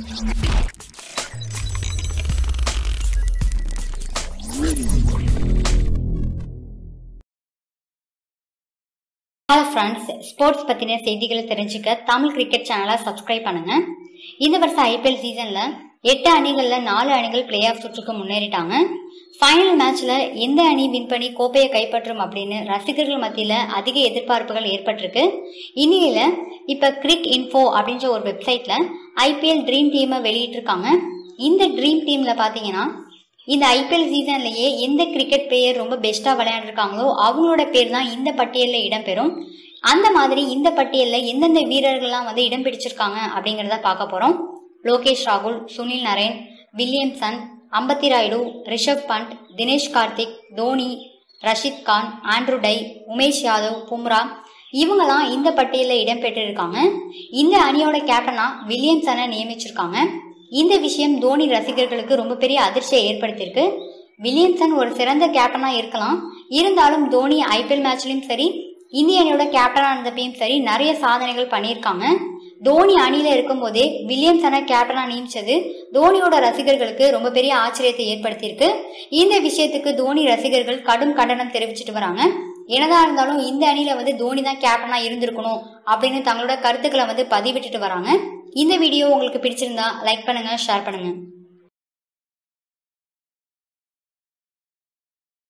Hello friends, sports பற்றின செய்திகளை தெரிஞ்சுக்க தமிழ் கிரிக்கெட் சேனலை சப்ஸ்கிரைப் பண்ணுங்க. இந்த வருஷம் ஐபிஎல் சீசனில் 8 அணிகளில் 4 அணிகள் பிளே ஆஃப் சுற்றுக்கு முன்னேறிட்டாங்க. ஃபைனல் மேட்ச்ல எந்த அணி வின் பண்ணி கோப்பையை கைப்பற்றும் அப்படின்னு ரசிகர்கள் மத்தியில் அதிக எதிர்பார்ப்புகள் ஏற்பட்டிருக்கு. இந்நிலையில இப்போ கிரிக் இன்ஃபோ அப்படின்ற ஒரு வெப்சைட்ல ஐபிஎல் ட்ரீம் டீமை வெளியிட்டிருக்காங்க. இந்த ட்ரீம் டீம்ல பார்த்தீங்கன்னா இந்த ஐபிஎல் சீசன்லயே எந்த கிரிக்கெட் பிளேயர் ரொம்ப பெஸ்டா விளையாண்டுருக்காங்களோ அவங்களோட பேர் தான் இந்த பட்டியலில் இடம்பெறும். அந்த மாதிரி இந்த பட்டியலில் எந்தெந்த வீரர்கள்லாம் இடம் பிடிச்சிருக்காங்க அப்படிங்கிறத பார்க்க போறோம். லோகேஷ் ராகுல், Sunil Narine, Williamson, Ambati Rayudu, Rishabh Pant, Dinesh Karthik, Dhoni, Rashid Khan, Andrew Tye, Umesh Yadav, Bumrah இவங்கெல்லாம் இந்த பட்டியலில் இடம்பெற்று இருக்காங்க. இந்த அணியோட கேப்டனா வில்லியம்சனை நியமிச்சிருக்காங்க. இந்த விஷயம் தோனி ரசிகர்களுக்கு ரொம்ப பெரிய அதிர்ச்சியை ஏற்படுத்தியிருக்கு. வில்லியம்சன் ஒரு சிறந்த கேப்டனா இருக்கலாம், இருந்தாலும் தோனி ஐபிஎல் மேட்ச்லயும் சரி, இந்திய அணியோட கேப்டனா இருந்தப்பையும் சரி நிறைய சாதனைகள் பண்ணியிருக்காங்க. தோனி அணியில இருக்கும் போதே வில்லியம்சனை கேப்டனா நியமிச்சது தோனியோட ரசிகர்களுக்கு ரொம்ப பெரிய ஆச்சரியத்தை ஏற்படுத்தியிருக்கு. இந்த விஷயத்துக்கு தோனி ரசிகர்கள் கடும் கண்டனம் தெரிவிச்சுட்டு வராங்க. என்னதான் இருந்தாலும் இந்த அணியில தோனி தான் கேப்டனா இருந்திருக்கணும் அப்படின்னு தங்களோட கருத்துக்களை பதிவிட்டுட்டு வராங்க. இந்த வீடியோ உங்களுக்கு பிடிச்சிருந்தா லைக் பண்ணுங்க, ஷேர் பண்ணுங்க.